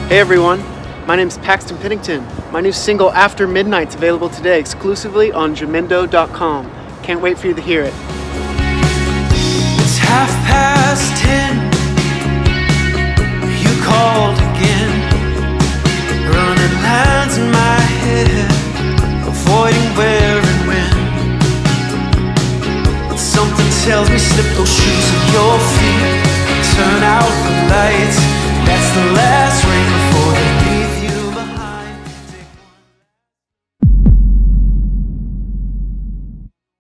Hey everyone, my name's Paxton Pennington. My new single After Midnight's available today exclusively on Jamendo.com. Can't wait for you to hear it. It's 10:30. You called again, running lines in my head, avoiding where and when. But something tells me slip those shoes at your feet, turn out the lights. That's the last